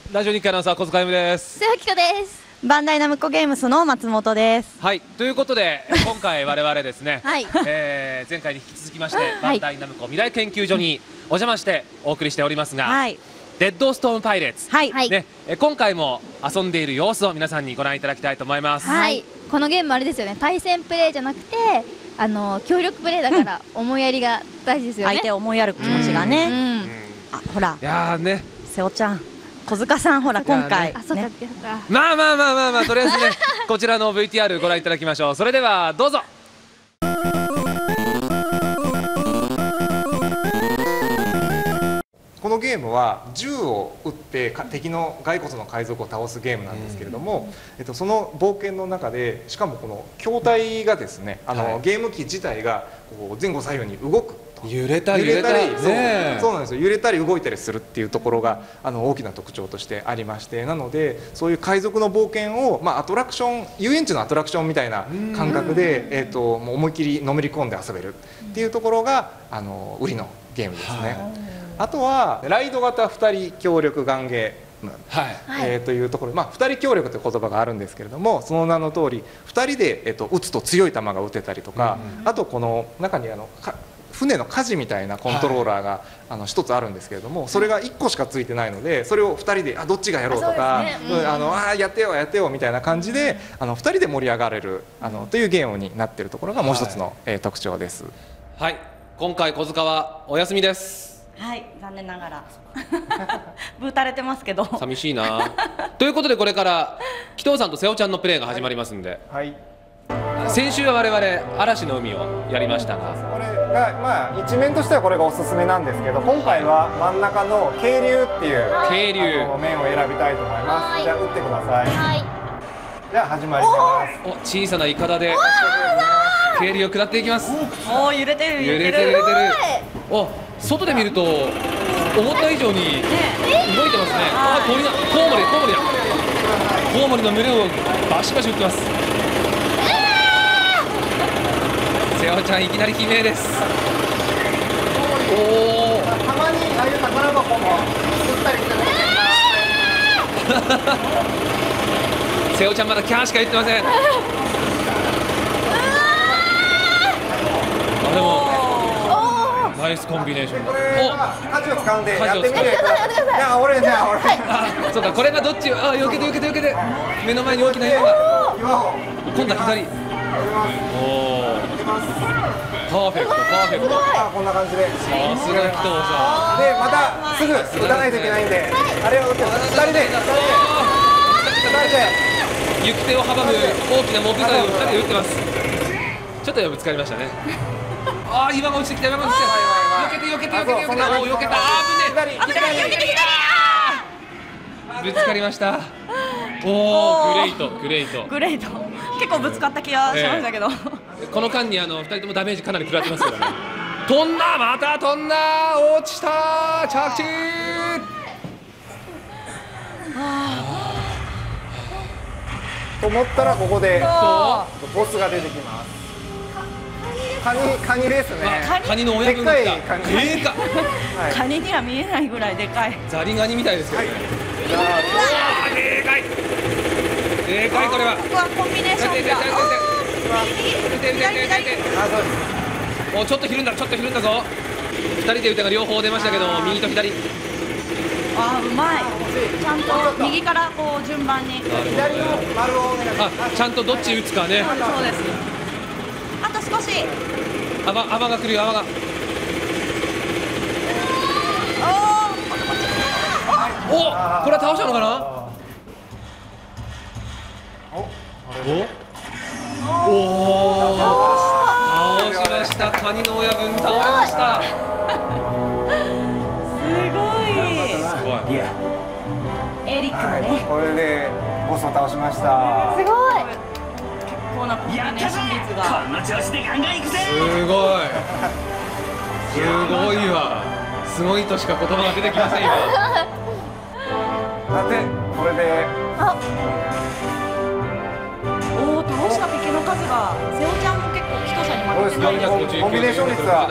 ラジオ日経アナウンサー小塚由美です。 瀬尾紀子です。 バンダイナムコゲームスの松本です。 はい、ということで今回我々ですね、 はい前回に引き続きまして、バンダイナムコ未来研究所にお邪魔してお送りしておりますが、 はい、 デッドストーンパイレーツ、 はいね、今回も遊んでいる様子を皆さんにご覧いただきたいと思います。 はい、このゲームあれですよね、対戦プレイじゃなくて協力プレイだから思いやりが大事ですよね。 相手を思いやる気持ちがね。あ、ほら、 いやーね、 瀬尾ちゃん、小塚さん、ほら今回、 あ、そうか、 まあとりあえずねこちらの VTR ご覧いただきましょう。それではどうぞ。 このゲームは銃を撃って敵の骸骨の海賊を倒すゲームなんですけれども、その冒険の中でしかもこの筐体がですね、ゲーム機自体がこう前後左右に動くと、 揺れたりそうなんですよ、揺れたり動いたりするっていうところが大きな特徴としてありまして、なのでそういう海賊の冒険を、アトラクション、遊園地のアトラクションみたいな感覚で、もう思いっきりのめり込んで遊べるっていうところが売りのゲームですね。あとはライド型2人協力ガンゲーム、というところ、2人協力という言葉があるんですけれども、その名の通り2人で、撃つと強い球が撃てたりとか、あとこの中に船の舵みたいなコントローラーが1つあるんですけれども、それが1個しかついてないので、それを2人でどっちがやろうとか、やってよやってよみたいな感じで2人で盛り上がれるというゲームになっているところがもう一つの特徴です。 はい、今回小塚はお休みです。 はい、残念ながらブータれてますけど寂しいなということで、これから紀藤さんと瀬尾ちゃんのプレーが始まりますんで、先週は我々嵐の海をやりましたが、 これが一面としてはこれがおすすめなんですけど、今回は真ん中の渓流っていう面を選びたいと思います。じゃあ打ってください。じゃあ始まります。 小さなイカダで渓流を下っていきます。 おー、揺れてる揺れてる。お、外で見ると思った以上に動いてますね。あ、コウモリの群れをバシバシ撃ってます。瀬尾ちゃんいきなり悲鳴です。おお、 たまにああいう宝箱も作ったりしてます瀬尾ちゃんまだキャーしか言ってません。でもナイスコンビネーション。 舵を使うんでやってみてください。じゃあ俺。 そうか、これがどっち？避けて。目の前に大きな岩が。今度は左。おお。パーフェクト。 こんな感じで。 さすが紀藤さん。 でまたすぐ打たないといけないんで、あれを打って2人で。 行く手を阻む大きな木材を2人で打ってます。ちょっとぶつかりましたね。ああ、岩が落ちてきた。避けて。避けた。危ねえ。ぶつかりました。おお、グレート。 結構ぶつかった気がしましたけど、 この間に2人ともダメージかなり食らってますからね。また飛んだ、落ちた、着地。 と思ったらここでボスが出てきます。カニですね。 カニの親分が来た。 カニには見えないぐらいでかい。 ザリガニみたいですけどね。でかいこれは。 ここはコンビネーションが。ちょっとひるんだぞ。2人で打てが両方出ましたけど、右と左。 あ、うまい。ちゃんと右からこう順番に。 左の丸をちゃんとどっち打つかね。 そうです。あと少し。 泡が来るよ、泡が。お、これは倒したのかな。倒しました。カニの親分倒れました。 すごい。エリックもね。 これでボスを倒しました。 すごい。 こんなコンビネーション率が。 すごいわ。すごいとしか言葉が出てきませんよ。 さて、これで。 おお、倒した敵の数が、瀬尾ちゃんも結構紀藤さんに負けてないです。 コンビネーション率は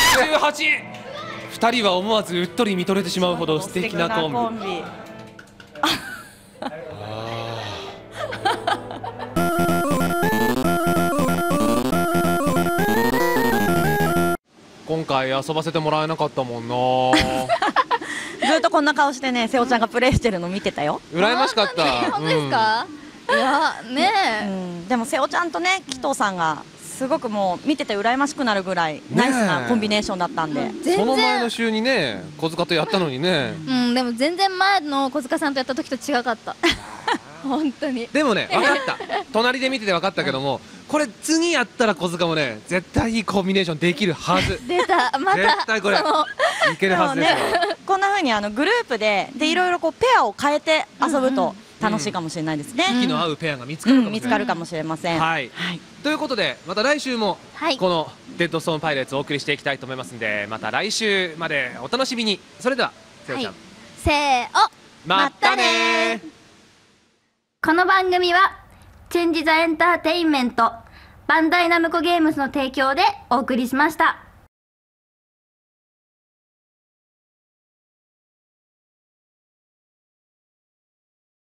18。2人は思わずうっとり見とれてしまうほど素敵なコンビ。 今回遊ばせてもらえなかったもんな。 ずっとこんな顔してね、瀬尾ちゃんがプレイしてるの見てたよ。 羨ましかった本当ですか？いやねえ、 でも瀬尾ちゃんとね、紀藤さんがすごくもう見てて羨ましくなるぐらいナイスなコンビネーションだったんで、 その前の然週にね小塚とやったのにね。 でも全然前の小塚さんとやった時と違かった本当に。 でもね分かった隣で見てて分かったけども、これ次やったら小塚もね絶対いいコンビネーションできるはず。 出たまた絶対これそのいけるはずですよ。 こんな風にグループでいろいろこうペアを変えて遊ぶと楽しいかもしれないですね。 息の合うペアが見つかるかもしれない。 見つかるかもしれません。 はい、ということでまた来週もはいこの「デッドストーンパイレーツ」をお送りしていきたいと思いますんで、また来週までお楽しみに。それでは瀬尾ちゃん、 せーおまたねー。 この番組はチェンジ・ザ・エンターテインメントバンダイナムコゲームズの提供でお送りしました。